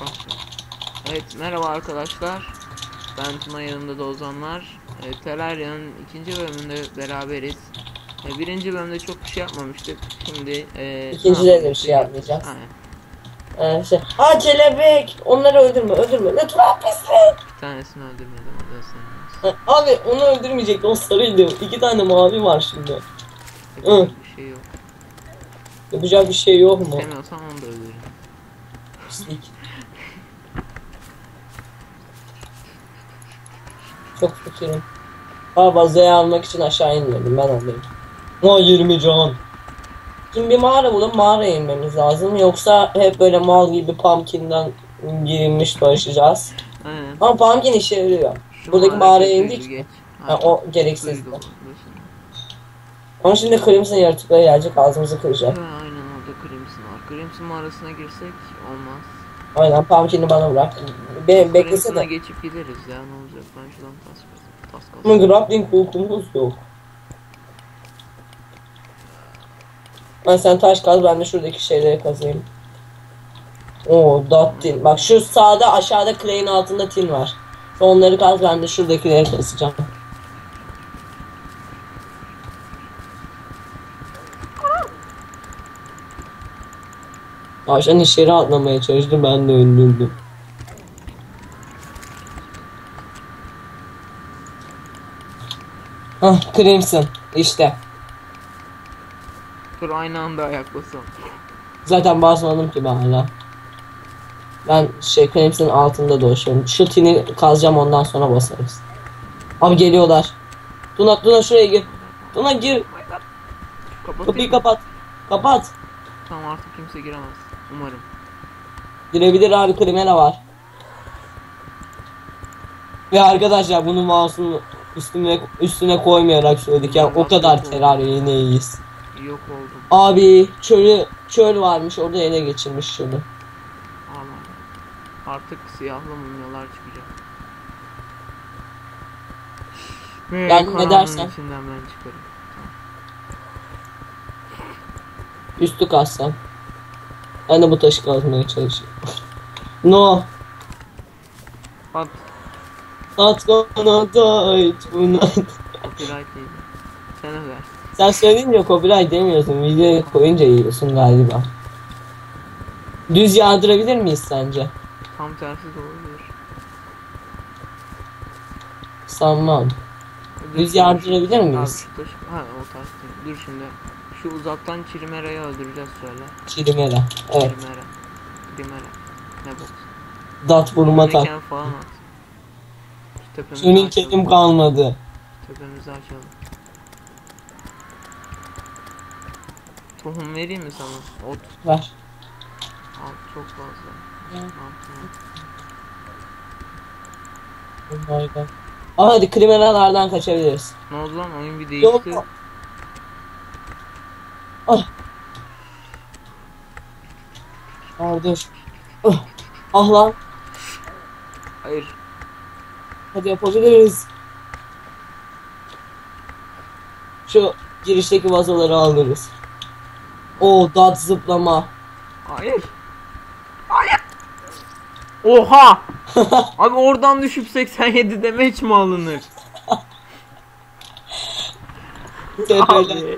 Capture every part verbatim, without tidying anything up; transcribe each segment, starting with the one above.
Evet, merhaba arkadaşlar. Ben Tuna, yanımda da Ozan var. Evet, Terraria'nın ikinci bölümünde beraberiz. E, birinci bölümde çok bir şey yapmamıştık. Şimdi e, İkincide de bir şey yapmayacağız. Aynen. Ee, şey, ha kelebek! Onları öldürme, öldürme. Lütfen pislik! Bir tanesini öldürmedim. O da Ha, abi onu öldürmeyecekti, o sarıydı. İki tane mavi var şimdi. Hı. Yapacak bir şey yok. Yapacak bir şey yok mu? İstemiyorsan onu da öldürürüm. Pislik. Çok fikirim. Ha, bazayı almak için aşağı inmedim, ben alayım. O yirmi can. Şimdi bir mağara bulup mağaraya inmemiz lazım. Yoksa hep böyle mal gibi pumpkin'den girilmiş dolaşacağız. Aynen. Ama pumpkin işe yarıyor. Şu Buradaki mağara mağaraya kötüydü, indik. geç. Ha, o gereksizdi. Duygu, Ama şimdi Crimson yaratıkları gelecek, ağzımızı kıracak. Ha, aynen, orada Crimson var. Crimson mağarasına girsek olmaz. Aynen, pumpkin'i bana bırak. Be beklese Crimson'a de. geçip gideriz ya, ne olacak, ben şuradan tas tas Ama kas. grappling hook'umuz yok. Ben sen taş kaz, ben de şuradaki şeyleri kazayım. Oo, dot tin. Bak şu sağda, aşağıda clay'in altında tin var. Onları kaz, ben de şuradakileri kazacağım. Tavşan içeri atlamaya çalıştı, ben de öldürdüm. Hah, Crimson işte. Dur, aynı anda ayak basalım. Zaten basmadım ki ben hala. Ben şey, Crimson'ın altında dolaşıyorum. Şu tini kazacağım, ondan sonra basarız. Abi geliyorlar. Tuna, Tuna şuraya gir. Tuna gir. Kapatayım Kapıyı mı? kapat. Kapat. Tamam, artık kimse giremez. Umarım. Girebilir abi, krimera var. Ve arkadaşlar bunu mouse'un üstüne üstüne koymayarak söyledik yani, o kadar Terraria'yı iyiyiz. Yok oldum. Abi çölü çöl varmış, orada ele geçirmiş çölü. Aman. Artık siyahlı mumyalar çıkacak. Yani ne dersen. İçinden ben çıkarım. Üstü kassam. Ben de bu taşı kazmaya çalışıyorum. No. At. Not gonna die tonight. Copyright değil. Sen över. Sen söyleyince copyright demiyorsun. Videoya koyunca yiyorsun galiba. Düz yağdırabilir miyiz sence? Tam tersi de olabilir. Sanmam. Düz yağdırabilir miyiz? Abi, şu taş... Ha, o taş değil. Dur şimdi. Şu uzaktan Chirimera'yı öldüreceğiz şöyle. Çirimera. Evet. Chirimera. Chirimera. Ne bu? Dat vurma tak. Yürürken falan at. Şu tepemizi Senin açalım. kedim kalmadı. Tepemizi açalım. Tohum vereyim mi sana? Ot. Ver. Al, çok fazla. Ya. Al, tamam. Oh my god. Aa, hadi krimeralardan kaçabiliriz. Ne oldu lan, oyun bir değişti. Yok. Ah. Aa, dur. Ah. Ah lan. Hayır. Hadi yapabiliriz. Şu girişteki vazoları alırız. Oo, dat zıplama. Hayır. Hayır. Oha! Abi oradan düşüp seksen yedi damage mi alınır? Abi.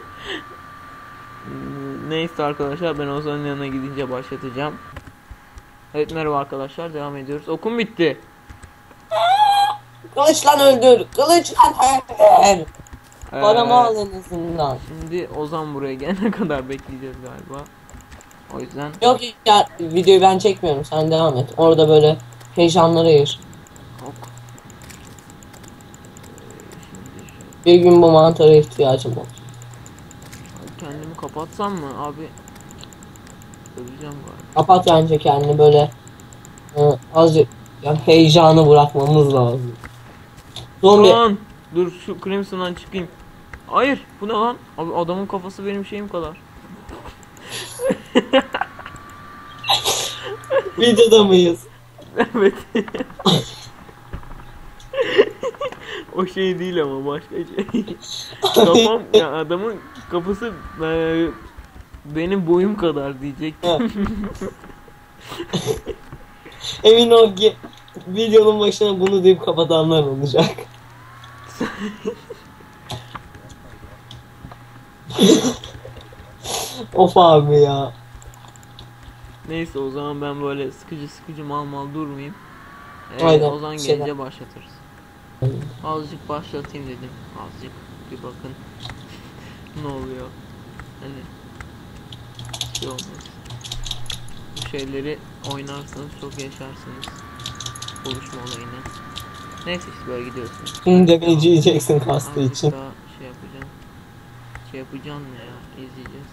Neyse arkadaşlar, ben Ozan'ın yanına gidince başlatacağım. Evet, merhaba arkadaşlar, devam ediyoruz. Okum bitti. Kılıçlan öldür. Kılıçlan öldür. Ee, Paramı al en azından. Şimdi Ozan buraya gelene kadar bekleyeceğiz galiba. O yüzden. Yok ya, videoyu ben çekmiyorum, sen devam et. Orada böyle heyecanlara ayır. Ok. Bir gün bu mantara ihtiyacım olur. Kendimi kapatsam mı abi? Öleceğim galiba. Kapat bence kendini, böyle e, azıcık ya, heyecanı bırakmamız lazım. Zombi. Lan! Dur, şu Crimson'dan çıkayım. Hayır, bu ne lan? Abi adamın kafası benim şeyim kadar. Videoda mıyız? Evet. O şey değil ama başka şey. Kafam ya, adamın kafası e, benim boyum kadar diyecektim. Emin ol ki videonun başına bunu deyip kapatanlar olacak. Of abi ya. Neyse o zaman ben böyle sıkıcı sıkıcı mal mal durmayayım. Ee, Aynen, o zaman bir şeyler. gelince başlatırız. Azıcık başlatayım dedim. Azıcık bir bakın. Ne oluyor? Hani şey olmaz. Bu şeyleri oynarsanız çok yaşarsınız. Buluşma olayını. Neyse işte böyle gidiyorsunuz. Bunu demeci yiyeceksin kastı Azıcık için. daha şey yapacağım. Şey yapacağım ne ya? İzleyeceğiz.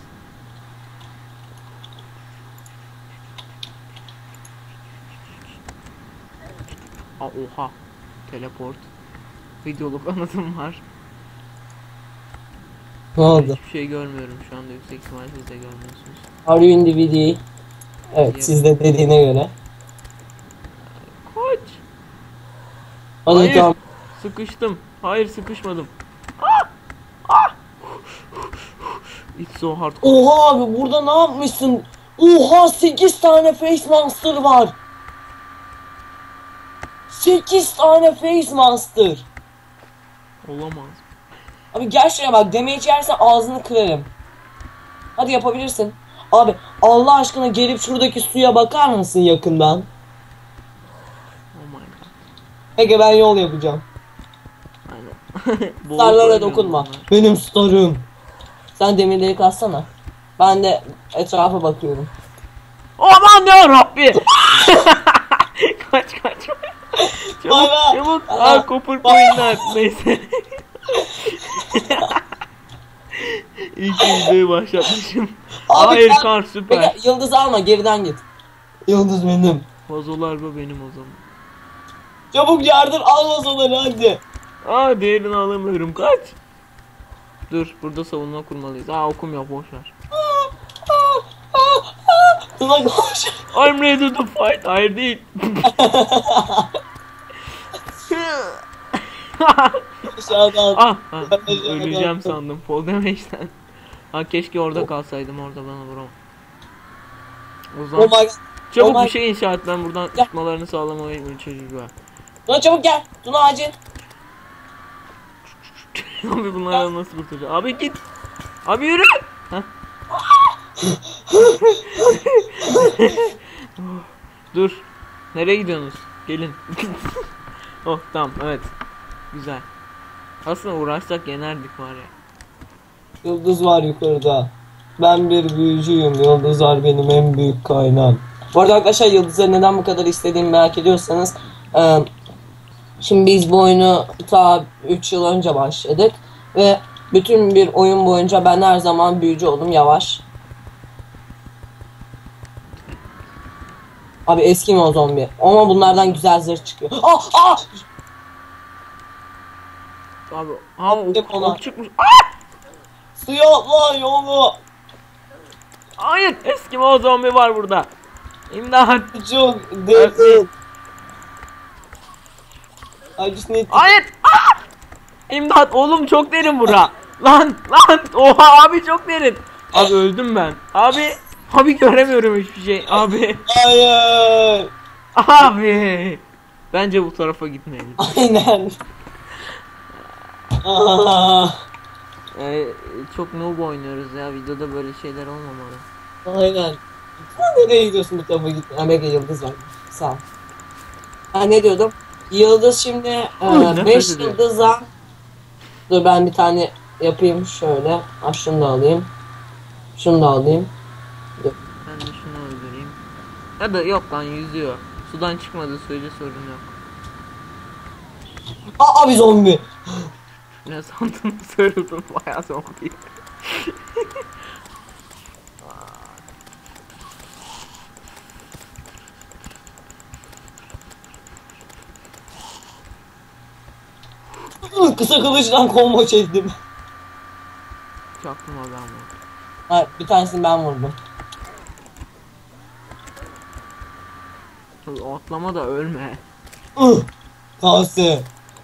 Aa, oha. Teleport. Videoluk anlatım var. Ne oldu? Hiçbir şey görmüyorum şu anda, yüksek ihtimal siz de görmüyorsunuz. Are you in the video? Evet, siz de dediğine göre. Koç. Hadi Hayır. tamam. Sıkıştım. Hayır sıkışmadım. Ah! Ah! It's so hard. Oha abi burada ne yapmışsın? Oha sekiz tane Face Monster var. sekiz tane Face Monster. Olamaz. Abi gel şuraya bak, damage yersen ağzını kırarım. Hadi yapabilirsin. Abi Allah aşkına gelip şuradaki suya bakar mısın yakından? Oh my god. Peki ben yol yapacağım. Aynen. Boğuk Starlara oynuyor dokunma. bunlar. Benim starım. Sen demirleri katsana. Ben de etrafa bakıyorum. Aman ya Rabbi. Kaç kaç. Çabuk Baba. çabuk. Baba. Aa kopur koyunlar. Neyse. İyi ki videoyu başlatmışım. Abi Hayır ben- kar süper. Peki yıldız alma, geriden git. Yıldız benim. Vazolar bu benim o zaman. Çabuk yardır, alma sonları hadi. Aa diğerini alamıyorum, kaç. Dur burada savunma kurmalıyız. Aa okum yok, boşver. Tuna koş. I'm ready to fight. Hayır değil. Aşağıdan. ah, ah, öleceğim sandım fall damage'den. Ha keşke orada kalsaydım, orada bana vuramam. O zaman Oh my god. çabuk oh my- bir şey inşa et, ben buradan Ya. çıkmalarını sağlamayı çocuğa. Tuna çabuk gel. Tuna acil. Abi bunlarla nasıl kurtulacağım? Abi git. Abi yürü. Heh. Dur. Nereye gidiyorsunuz? Gelin. Oh tamam, evet. Güzel. Aslında uğraşsak yenerdik var ya. Yıldız var yukarıda. Ben bir büyücüyüm. Yıldızlar benim en büyük kaynağım. Bu arada arkadaşlar, yıldızları neden bu kadar istediğimi merak ediyorsanız e, şimdi biz bu oyunu ta üç yıl önce başladık ve bütün bir oyun boyunca ben her zaman büyücü oldum. Yavaş. Abi eski mi o zombi? Ama bunlardan güzel zırh çıkıyor. Ah ah! Abi ha ok, Depolar. ok çıkmış. Ah! Suya atla yolu. Hayır, Eskimo zombi var burada. İmdat. Çok derin. I just need to... Hayır. Ah! İmdat oğlum, çok derin bura. Lan lan, oha abi çok derin. Abi öldüm ben. Abi abi göremiyorum hiçbir şey. Abi Hayır. abi. Bence bu tarafa gitmeyelim. Aynen. Aa, Ee, çok noob oynuyoruz ya, videoda böyle şeyler olmamalı. aynen. Sen nereye gidiyorsun bu tarafa gitme? Ha, Mega Yıldız var. Sağ ol. Ha, ne diyordum? Yıldız şimdi Ay, nefret beş ediyorum. yıldıza. Dur ben bir tane yapayım şöyle. Ha, şunu da alayım. Şunu da alayım. Ben de şunu öldüreyim. Ya da yok lan, yüzüyor. Sudan çıkmadığı sürece sorun yok. Aa abi zombi. Ne sandın söyledim, bayağı zombi. Kısa kılıçtan combo çektim. Çaktım adamı. Ha, bir tanesini ben vurdum. O atlama da ölme. Ih, Kase.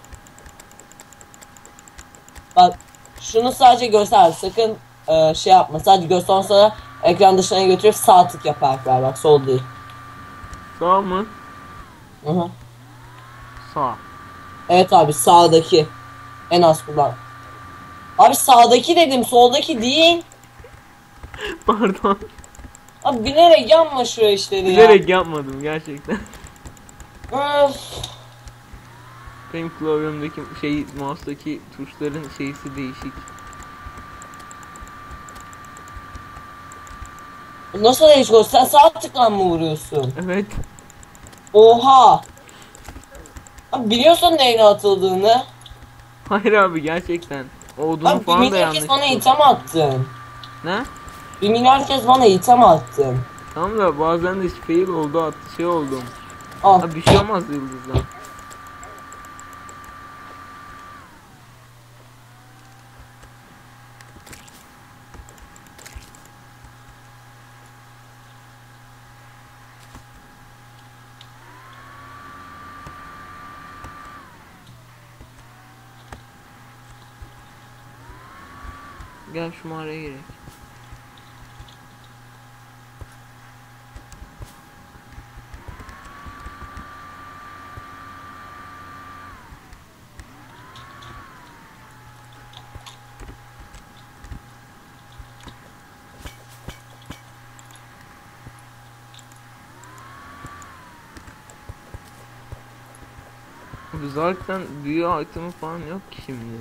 Bak şunu sadece göster, sakın e, şey yapma, sadece göster, sonra ekran dışına götürüp sağ tık yaparak ver, bak sol değil. Sağ mı? Hı hı. Sağ. Evet abi, sağdaki. En az kullan. Abi sağdaki dedim, soldaki değil. Pardon. Abi bilerek yanma şuraya işleri ya. Bilerek yapmadım gerçekten. Öf. Benim klavyemdeki şey, mouse'daki tuşların şeysi değişik. Bu nasıl değişik olsun? Sen sağ tıkla mı vuruyorsun? Evet. Oha. Abi biliyorsun neyle atıldığını. Hayır abi, gerçekten. Odunu Abi bir falan da milyar yanlış. kez bana item attın. Ne? Bir milyar kez bana item attın. Tamam da bazen de fail oldu, attı şey oldum. Al. Abi bir şey olmaz yıldızdan. Gel şu mağaraya girek. Abi zaten büyü itemi falan yok ki şimdi.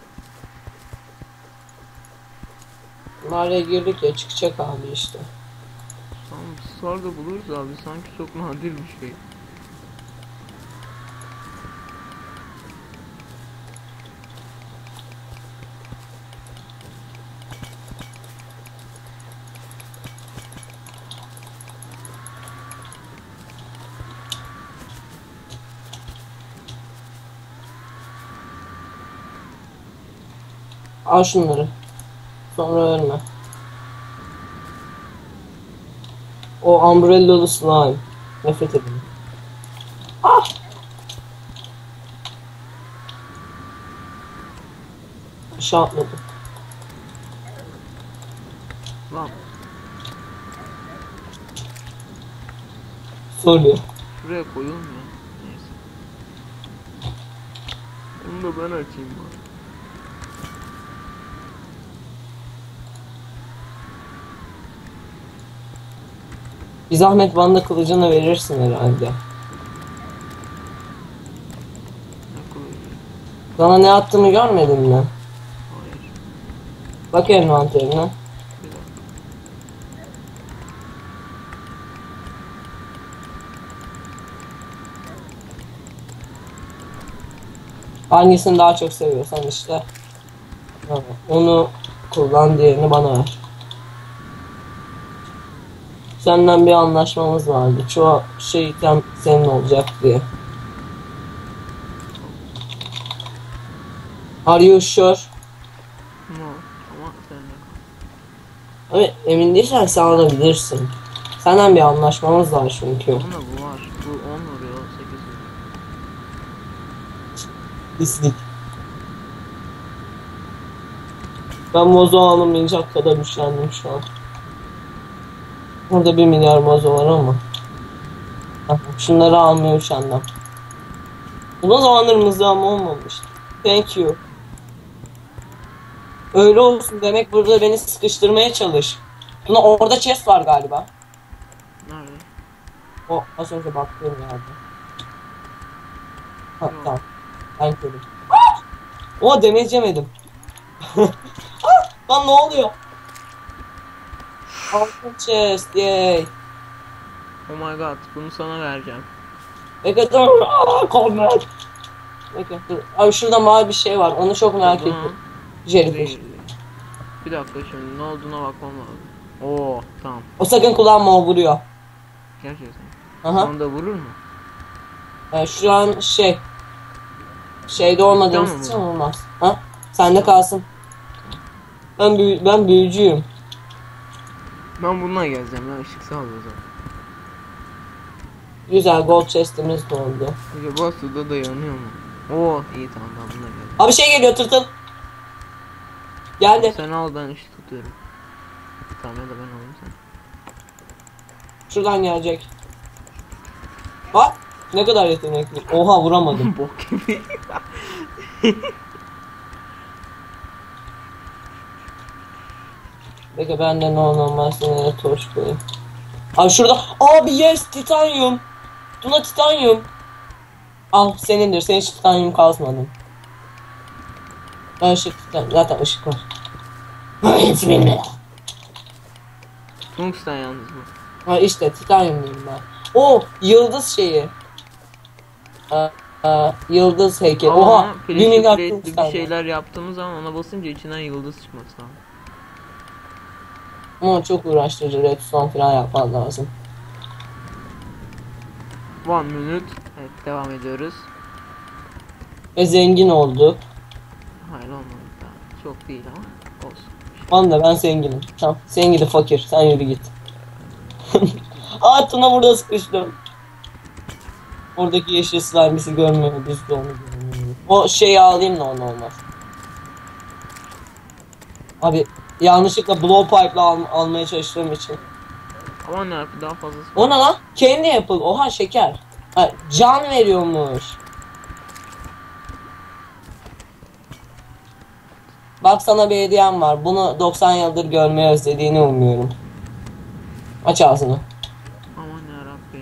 Mağaraya girdik ya, çıkacak abi işte. Tamam, sonra da buluruz abi, sanki çok nadir bir şey. Al şunları. Sonra ölme. O umbrello'lu slime. Nefret ederim. Ah! Aşağı atladım. Lan Soruyor. şuraya koyulmuyor. Neyse. Bunu da ben açayım bari. Bir zahmet bana da kılıcını verirsin herhalde. Ne koyuyor? Sana ne attığımı görmedin mi? Hayır. Bak envanterine. Bir dakika. Hangisini daha çok seviyorsan işte. Ha, onu kullan, diğerini bana ver. Senden bir anlaşmamız vardı. Çoğu şey item senin olacak diye. Are you sure? No. Ama sen de kal. Abi emin değilsen sen alabilirsin. Senden bir anlaşmamız var çünkü. Ama bu var. Bu on vuruyor. sekiz vuruyor. Pislik. Ben mozo alamayacak kadar üşendim şu an. Burada bir milyar mozo var ama. Hah, şunları almaya üşendim. Uzun zamandır mızrağım olmamıştı. Thank you. Öyle olsun demek, burada beni sıkıştırmaya çalış. Buna orada chest var galiba. Nerede? O az önce baktığım yerde. Ha, Yok. tamam. Ben körüm. Ah! O damage yemedim. Ah! Lan ne oluyor? Altın chest, yay. Oh my god, bunu sana vereceğim. Bekle dur. Aa, combat. Bekle dur. Abi şurada mavi bir şey var. Onu çok merak Buna ettim. Jellyfish. zehirli. Bir dakika, şimdi ne olduğuna bakmam lazım. Oo tamam. O sakın kullanma, o vuruyor. Gerçekten. Aha. Onu da vurur mu? Ee, şu an şey. Şeyde olmadığımız Tamam. için olmaz. Ha? Sende kalsın. Ben büyü ben büyücüyüm. Ben bununla geleceğim ya, ışık sağlıyor zaten. Güzel, gold chest'imiz de oldu. Acaba suda da yanıyor mu? Oo iyi, tamam, ben bununla geleceğim. Abi şey geliyor, tırtıl. Geldi. Sen al, ben ışık tutuyorum. Tamam, ya da ben alayım sen. Şuradan gelecek. Bak. Ne kadar yetenekli. Oha vuramadım. Bok gibi. Peki ben de normal sinirle torç koyayım. Abi şurada. Abi yes titanyum. Tuna titanyum. Al senindir. Senin hiç titanyum kazmadım. Ben ışık titanyum. Zaten ışık var. Bismillah. Tungsten yalnız bu. Ha işte titanyum diyorum ben. O yıldız şeyi. Aa, aa, yıldız heykeli. Ama Oha. Günün flash'li bir aklını şeyler yaptığımız zaman ona basınca içinden yıldız çıkması lazım. Ama çok uğraştırıcı. Redstone falan yapman lazım. One minute. Evet devam ediyoruz. Ve zengin olduk. Hayır olmadı daha. Çok değil ama olsun. Tamam da ben zenginim. Tamam. Sen gidi fakir. Sen yürü git. Aa Tuna burada sıkıştım. Oradaki yeşil slime bizi görmüyor. Biz de onu görmüyoruz. O şeyi alayım da onu olmaz. Abi yanlışlıkla blowpipe'la al almaya çalıştığım için. Aman yarabbim daha fazlası. O ne lan? Kendi yapıl. Oha şeker. Ha, can veriyormuş. Bak sana bir hediyem var. Bunu doksan yıldır görmeyi özlediğini umuyorum. Aç ağzını. Aman yarabbim.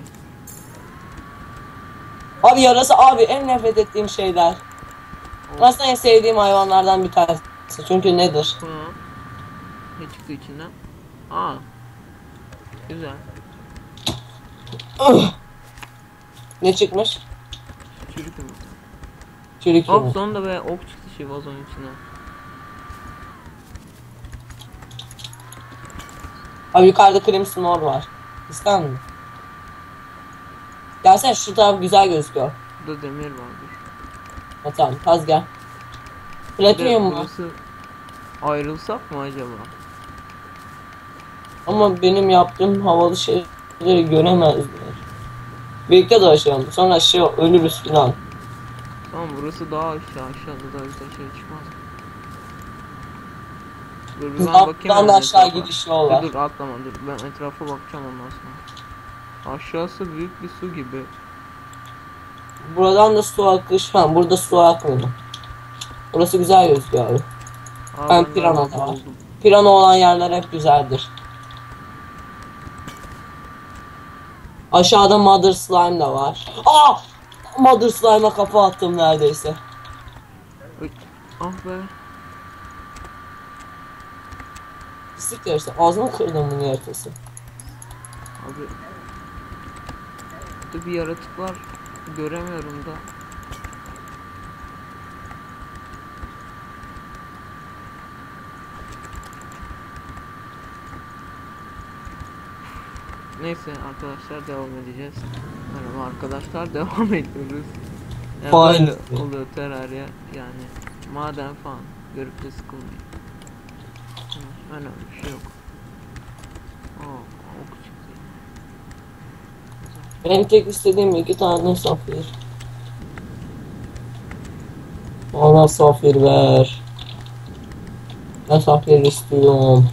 Abi yarası abi en nefret ettiğim şeyler. Aslında en sevdiğim hayvanlardan bir tanesi. Çünkü nedir? Ha. Ne çıktı içinden? Aa. Güzel. Ne çıkmış? Çürük yumurta. Çürük Hop yumurta. sonunda be ok çıktı şey vazonun içine. Abi yukarıda Crimson Ore var. İster misin? Gelsene şu taraf güzel gözüküyor. Burada demir vardır. Ha, tamam kaz gel. Bir de Platinyum mu? burası ayrılsak mı acaba? Ama benim yaptığım havalı şeyleri göremezler. Birlikte dolaşalım. Sonra şey ölürüz filan. Tamam burası daha aşağı aşağıda da öyle şey çıkmaz. Dur bir ben bakayım. Alttan da ben aşağı etrafa. gidiş yol var. Dur, dur atlama dur ben etrafa bakacağım ondan sonra. Aşağısı büyük bir su gibi. Buradan da su akış falan. Burada su akmıyor. Burası güzel gözüküyor abi. Aa, Ben ben pirana galiba da var. buldum. Pirana olan yerler hep güzeldir. Aşağıda Mother Slime da var. Aa! Mother Slime'a kafa attım neredeyse. Ay, ah be. Pislik yarısı. Ağzını kırdım bunun yaratası. Abi. Burada bir yaratık var. Göremiyorum da. Neyse arkadaşlar devam edeceğiz. Merhaba arkadaşlar devam ediyoruz. Yani Fine. böyle oluyor Terraria yani maden falan görüp de sıkılmayın. Hı, önemli bir şey yok. Aa, ok çıktı. Güzel. Benim tek istediğim iki tane safir. Bana safir ver. Ben safir istiyorum.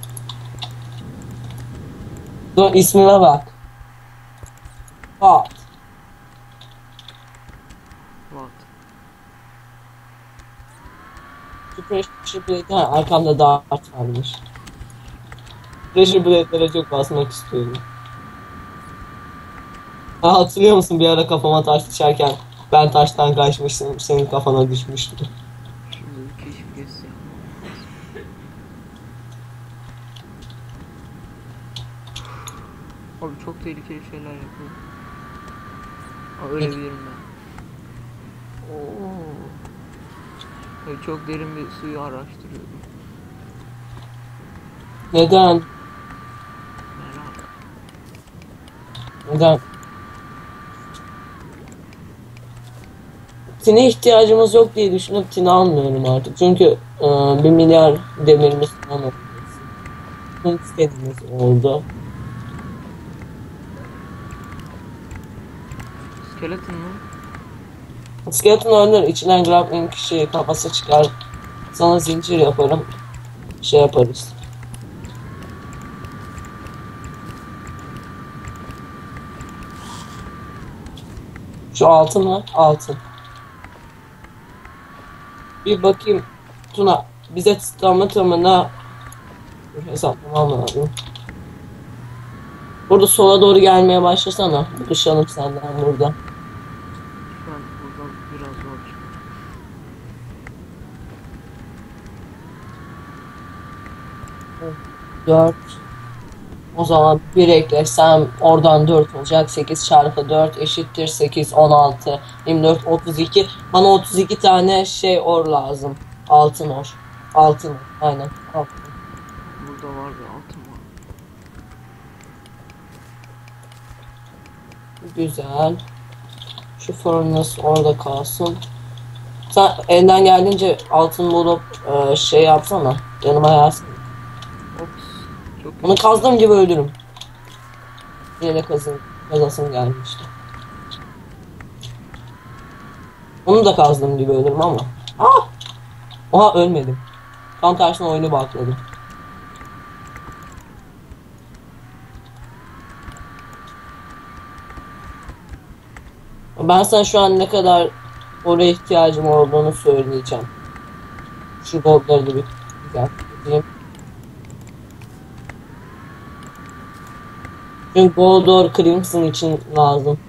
Dur ismine bak. Pat. What? Şu pressure plate ha arkamda dart varmış. Pressure plate'lere çok basmak istiyorum. Ha, hatırlıyor musun bir ara kafama taş düşerken ben taştan kaçmıştım senin kafana düşmüştü. Şimdi bir keşif gezisi yapmam lazım. Abi çok tehlikeli şeyler yapıyor. Aa, ölebilirim ben. Oo. Böyle çok derin bir suyu araştırıyorum. Neden? Merak. Neden? Tine ihtiyacımız yok diye düşünüp tine almıyorum artık. Çünkü e, bir milyar demirimiz falan oldu. Tungstenimiz oldu. Skeleton mı? Skeleton ölür. İçinden grappling şey kafası çıkar. Sana zincir yaparım. Şey yaparız. Şu altın mı? Altın. Bir bakayım. Tuna bize tamı tamına hesaplamam lazım. Burada sola doğru gelmeye başlasana. Buluşalım senden burada. Şu an buradan biraz zor çıkıyor. dört. O zaman bir eklersem oradan dört olacak. sekiz çarpı dört eşittir sekiz, on altı, yirmi dört, otuz iki. Bana otuz iki tane şey or lazım. Altın or. Altın or. Aynen. Altın. Burada var bir altın var. Güzel. Şu furnace orada kalsın. Sen elinden geldiğince altın bulup e, şey yapsana. Yanıma yazsın. Ops. Çok Bunu kazdığım gibi öldürürüm. Yine de kazın, kazasım gelmişti. Onu da kazdığım gibi öldürürüm ama. Ah! Oha ölmedim. Tam tersine oyunu bakladım. Ben sana şu an ne kadar oraya ihtiyacım olduğunu söyleyeceğim. Şu goldları da bir güzel diyeyim. Çünkü gold or crimson için lazım.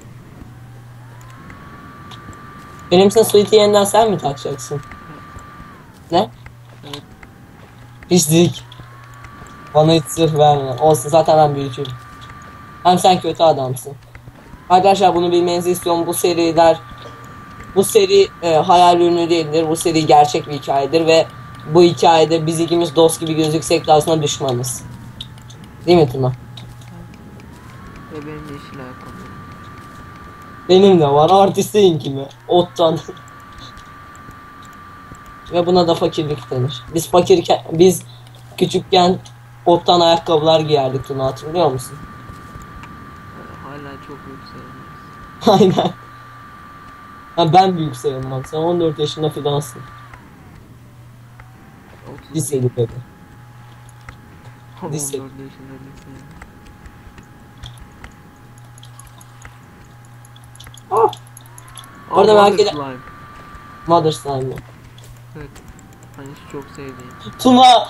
Crimson suite'i yeniden sen mi takacaksın? Ne? Evet. Pislik. Bana hiç sırf verme. Olsun zaten ben büyücüyüm. Hem sen kötü adamsın. Arkadaşlar bunu bilmenizi istiyorum. Bu seriler bu seri e, hayal ürünü değildir. Bu seri gerçek bir hikayedir ve bu hikayede biz ikimiz dost gibi gözüksek de aslında düşmanız. Değil mi Tuna? Ve benim yeşil ayakkabım. Benim de var. Artisteyim kimi? Ottan. Ve buna da fakirlik denir. Biz fakirken, biz küçükken ottan ayakkabılar giyerdik Tuna, hatırlıyor musun? Ee, Hala çok büyük sayılmaz. Aynen. Ha, ben büyük sayılmam. Sen on dört yaşında filansın. otuz Liseli bebe. on dört lise. yaşında lise. Ah! Aa, Orada Mother belki de- Slime. Mother Slime. Evet. Hani çok sevdiğim. Tuna!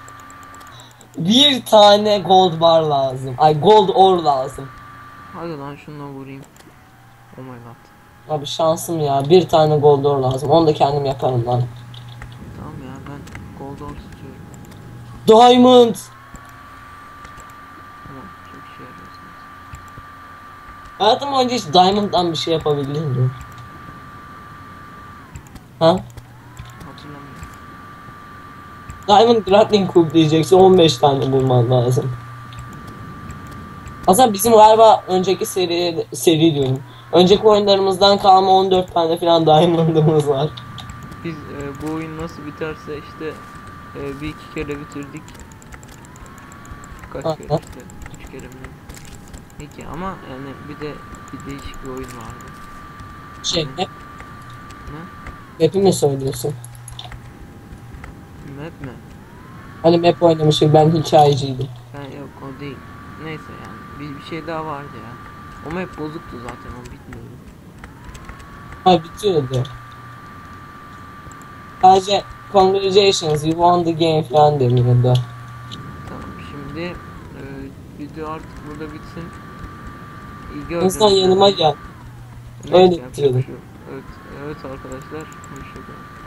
Bir tane gold bar lazım. Ay gold ore lazım. Hadi lan şununla vurayım. Oh my god. Abi şansım ya. Bir tane gold ore lazım. Onu da kendim yaparım lan. Tamam ya ben gold ore tutuyorum. Diamond! Tamam çok işe yarıyorsunuz. Hayatım boyunca hiç Diamond'dan bir şey yapabildin mi? Ha? Hatırlamıyorum. Diamond Grappling Hook diyeceksin, on beş tane bulman lazım. Aslında bizim galiba önceki seri, seri diyorum. Önceki oyunlarımızdan kalma on dört tane falan Diamond'ımız var. Biz e, bu oyun nasıl biterse işte e, bir iki kere bitirdik. Kaç Aha. kere işte? Üç kere mi? Peki ama yani bir de bir değişik bir oyun vardı. Şey, Hani- hep, Ne? map'i mi söylüyorsun? Map mi? Hani map oynamıştık, ben hikayeciydim. Ben yok o değil. Neyse yani bir, bir şey daha vardı ya. O map bozuktu zaten o bitmiyordu. Ha bitiyordu. Sadece congratulations you won the game falan demiyordu. Tamam şimdi e, video artık burada bitsin. İlgi İnsan ödülü- yanıma gel. Neyse, öyle yapacak bir bitiriyordum. şey yok. Evet, evet arkadaşlar. Hoşçakalın.